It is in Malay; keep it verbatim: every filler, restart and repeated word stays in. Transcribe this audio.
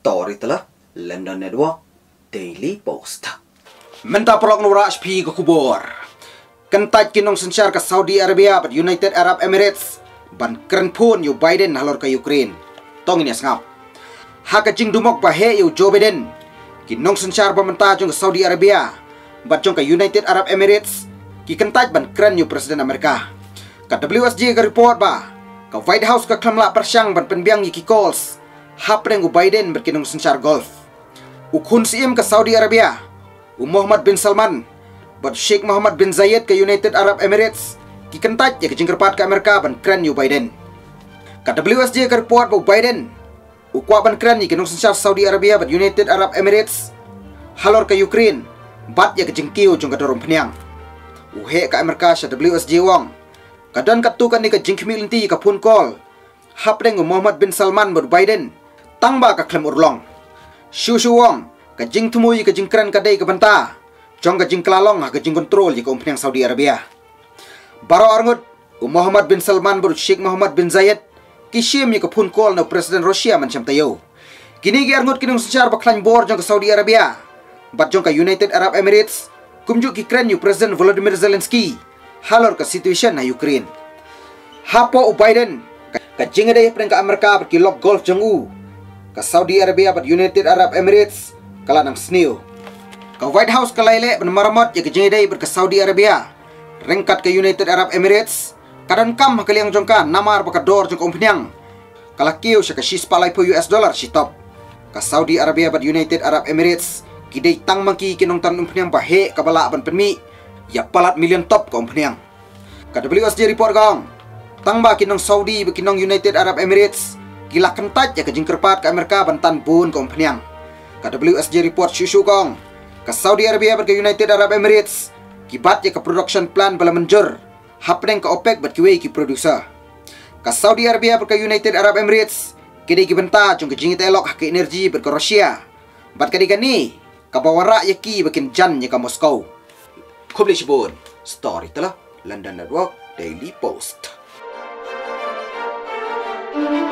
Story telah London Network Daily Post. Menta prok nura H P ke kubur. Kentat kinong sensyar ke Saudi Arabia bat United Arab Emirates ban keren pun yu Biden halor ke Ukraine. Tong ini sengap. Haka jing dumok bahe yu Joe Biden. Kinong sensyar pementa jong ke Saudi Arabia bat jong ke United Arab Emirates. Ki kentat ban keren yu Presiden Amerika. Ka W S J ke report ba. Ka White House ke klamla persyang ban penbiang yi ki calls. Hapreng u Biden berkinong sensyar golf. Ukun siim ke Saudi Arabia. U Muhammad bin Salman bat Sheikh Muhammad bin Zayed ke United Arab Emirates. Ki kentat ya ke jingkerpat ke Amerika ban keren yu Biden. Ka W S J ke report bu Biden. U kwa ban keren yi kinong sensyar Saudi Arabia bat United Arab Emirates. Halor ke Ukraine. Bat ya ke jingkiu jong ke dorong peniang. U he ke Amerika sya W S J wong. Kadan katukan ni ke jingkimi linti ke phone call. Hapreng u Muhammad bin Salman bat Biden. Tangba ka klem urlong. Shu shu wong ka jing tumui ka jing keren kadai ka banta. Jong ka jing kelalong ha ka jing kontrol yi ka umpeng Saudi Arabia. Baro arngut u Muhammad bin Salman ber Sheikh Muhammad bin Zayed kishim yi ka phone call na Presiden Rusia mancam tayo. Kini gi arngut kinong sensyar baklan bor jong ka Saudi Arabia. Bat jong ka United Arab Emirates kumjuk ki keren yu Presiden Volodymyr Zelensky halor ka situation na Ukraine. Hapo u Biden ka jing adai preng ka Amerika berkilok golf jong u. Ka Saudi Arabia bat United Arab Emirates kala nang snew. Ka White House kalaile ban maramot ya kejengidai ber ke Saudi Arabia. Rengkat ke United Arab Emirates kadan kam hakaliang jongka namar baka dor jong kompnyang. Kala kiu sya ka shis palai po U S dollar si top. Ka Saudi Arabia bat United Arab Emirates kidai tang mangki kinong tan umpnyang bahe kabala ban penmi ya palat million top ka umpnyang. Ka W S J report gong tangba kinong Saudi bekinong United Arab Emirates gila kentat ya ke jingkerpat ke Amerika bantan bun ke umpeniang. Ka W S J report syushu kong ke Saudi Arabia ber ke United Arab Emirates kibat ya ke production plan bala menjur hapneng ke OPEC bat kiwei ki producer. Ka Saudi Arabia ber ke United Arab Emirates kidai ki benta jong ke jingit elok ke energi ber ke Rusia bat kadi gani ka bawara ya ki bakin jan ya ke Moskow. Kublish bun story telah London Network Daily Post.